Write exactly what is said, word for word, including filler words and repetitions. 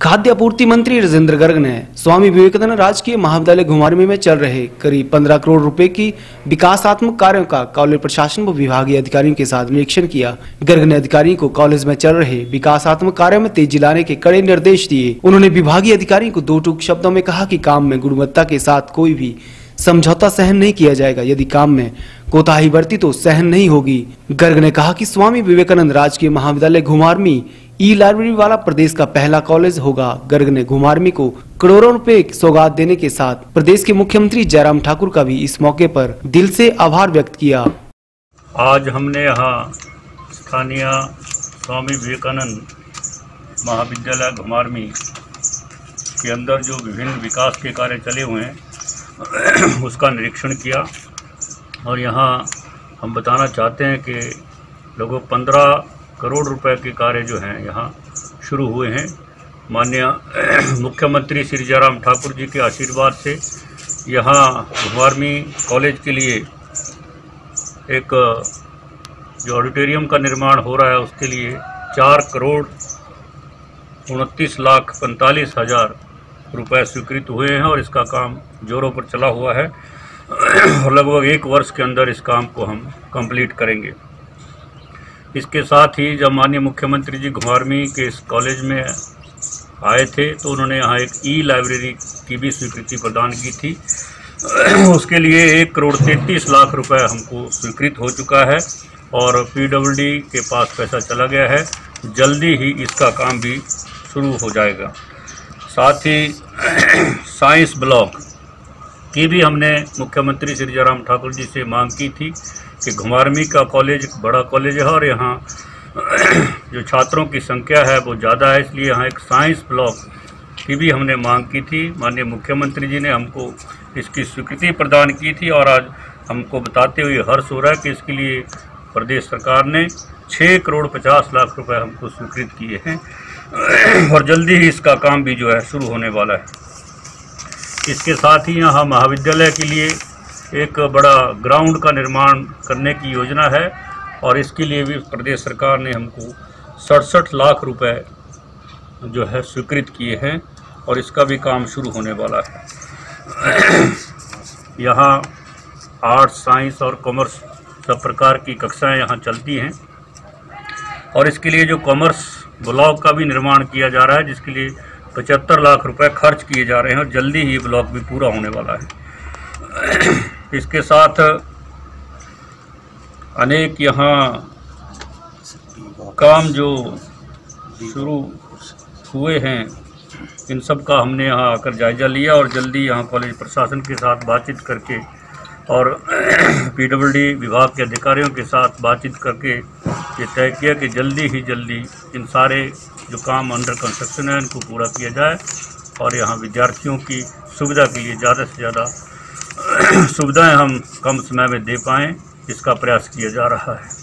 खाद्य आपूर्ति मंत्री राजेंद्र गर्ग ने स्वामी विवेकानंद राजकीय महाविद्यालय घुमारवीं में चल रहे करीब पंद्रह करोड़ रुपए की विकासात्मक कार्यों का कॉलेज प्रशासन व विभागीय अधिकारियों के साथ निरीक्षण किया। गर्ग ने अधिकारियों को कॉलेज में चल रहे विकासात्मक कार्यों में तेजी लाने के कड़े निर्देश दिए। उन्होंने विभागीय अधिकारियों को दो टूक शब्दों में कहा कि काम में गुणवत्ता के साथ कोई भी समझौता सहन नहीं किया जाएगा। यदि काम में कोताही बरती तो सहन नहीं होगी। गर्ग ने कहा कि स्वामी विवेकानंद राजकीय महाविद्यालय घुमारवीं ई लाइब्रेरी वाला प्रदेश का पहला कॉलेज होगा। गर्ग ने घुमारवीं को करोड़ों रुपए की सौगात देने के साथ प्रदेश के मुख्यमंत्री जयराम ठाकुर का भी इस मौके पर दिल से आभार व्यक्त किया। आज हमने यहाँ स्थानीय स्वामी विवेकानंद महाविद्यालय घुमारवीं के अंदर जो विभिन्न विकास के कार्य चले हुए हैं उसका निरीक्षण किया और यहाँ हम बताना चाहते हैं कि लगभग पंद्रह करोड़ रुपए के कार्य जो हैं यहाँ शुरू हुए हैं। माननीय मुख्यमंत्री श्री जयराम ठाकुर जी के आशीर्वाद से यहाँ घुमारवीं कॉलेज के लिए एक जो ऑडिटोरियम का निर्माण हो रहा है उसके लिए चार करोड़ उनतीस लाख पैंतालीस हज़ार रुपये स्वीकृत हुए हैं और इसका काम जोरों पर चला हुआ है और लगभग एक वर्ष के अंदर इस काम को हम कंप्लीट करेंगे। इसके साथ ही जब माननीय मुख्यमंत्री जी घुमारवीं के इस कॉलेज में आए थे तो उन्होंने यहाँ एक ई लाइब्रेरी की भी स्वीकृति प्रदान की थी। उसके लिए एक करोड़ तैंतीस लाख रुपए हमको स्वीकृत हो चुका है और पीडब्ल्यूडी के पास पैसा चला गया है। जल्दी ही इसका काम भी शुरू हो जाएगा। साथ ही साइंस ब्लॉक की भी हमने मुख्यमंत्री श्री जयराम ठाकुर जी से मांग की थी कि घुमारवीं का कॉलेज बड़ा कॉलेज है और यहाँ जो छात्रों की संख्या है वो ज़्यादा है, इसलिए यहाँ एक साइंस ब्लॉक की भी हमने मांग की थी। माननीय मुख्यमंत्री जी ने हमको इसकी स्वीकृति प्रदान की थी और आज हमको बताते हुए हर्ष हो रहा है कि इसके लिए प्रदेश सरकार ने छः करोड़ पचास लाख रुपए हमको स्वीकृत किए हैं और जल्दी ही इसका काम भी जो है शुरू होने वाला है। इसके साथ ही यहाँ महाविद्यालय के लिए एक बड़ा ग्राउंड का निर्माण करने की योजना है और इसके लिए भी प्रदेश सरकार ने हमको सड़सठ लाख रुपए जो है स्वीकृत किए हैं और इसका भी काम शुरू होने वाला है। यहाँ आर्ट्स, साइंस और कॉमर्स सब प्रकार की कक्षाएं यहाँ चलती हैं और इसके लिए जो कॉमर्स ब्लॉक का भी निर्माण किया जा रहा है जिसके लिए पचहत्तर लाख रुपए खर्च किए जा रहे हैं और जल्दी ही ब्लॉक भी पूरा होने वाला है। इसके साथ अनेक यहाँ काम जो शुरू हुए हैं इन सब का हमने यहाँ आकर जायज़ा लिया और जल्दी यहाँ कॉलेज प्रशासन के साथ बातचीत करके और पीडब्ल्यूडी विभाग के अधिकारियों के साथ बातचीत करके ये तय किया कि जल्दी ही जल्दी इन सारे जो काम अंडर कंस्ट्रक्शन है इनको पूरा किया जाए और यहाँ विद्यार्थियों की सुविधा के लिए ज़्यादा से ज़्यादा सुविधाएं हम कम समय में दे पाएँ, इसका प्रयास किया जा रहा है।